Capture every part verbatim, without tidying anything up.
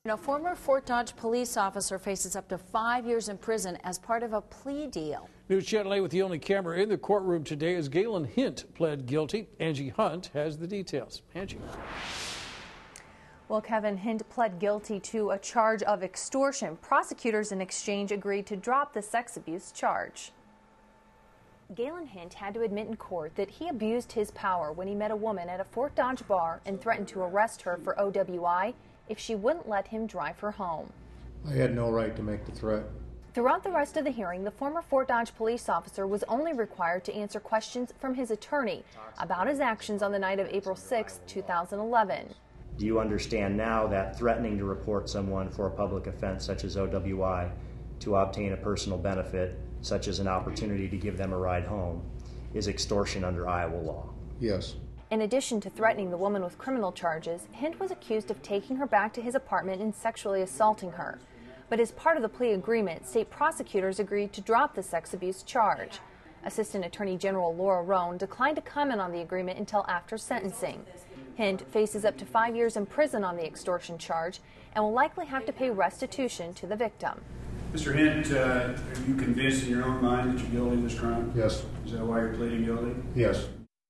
A former Fort Dodge police officer faces up to five years in prison as part of a plea deal. News Channel eight with the only camera in the courtroom today as Galen Hint pled guilty. Angie Hunt has the details. Angie. Well, Kevin, Hint pled guilty to a charge of extortion. Prosecutors in exchange agreed to drop the sex abuse charge. Galen Hint had to admit in court that he abused his power when he met a woman at a Fort Dodge bar and threatened to arrest her for O W I if she wouldn't let him drive her home. I had no right to make the threat. Throughout the rest of the hearing, the former Fort Dodge police officer was only required to answer questions from his attorney about his actions on the night of April sixth, two thousand eleven. Do you understand now that threatening to report someone for a public offense such as O W I to obtain a personal benefit, such as an opportunity to give them a ride home, is extortion under Iowa law? Yes. In addition to threatening the woman with criminal charges, Hint was accused of taking her back to his apartment and sexually assaulting her. But as part of the plea agreement, state prosecutors agreed to drop the sex abuse charge. Assistant Attorney General Laura Roan declined to comment on the agreement until after sentencing. Hint faces up to five years in prison on the extortion charge and will likely have to pay restitution to the victim. Mister Hint, uh, are you convinced in your own mind that you're guilty of this crime? Yes. Is that why you're pleading guilty? Yes.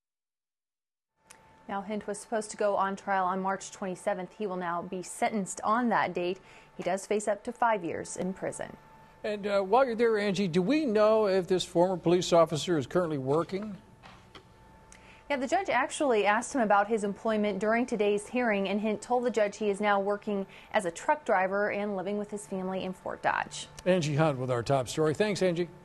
Now, Hint was supposed to go on trial on March twenty-seventh. He will now be sentenced on that date. He does face up to five years in prison. And uh, while you're there, Angie, do we know if this former police officer is currently working? Yeah, the judge actually asked him about his employment during today's hearing, and Hint told the judge he is now working as a truck driver and living with his family in Fort Dodge. Angie Hunt with our top story. Thanks, Angie.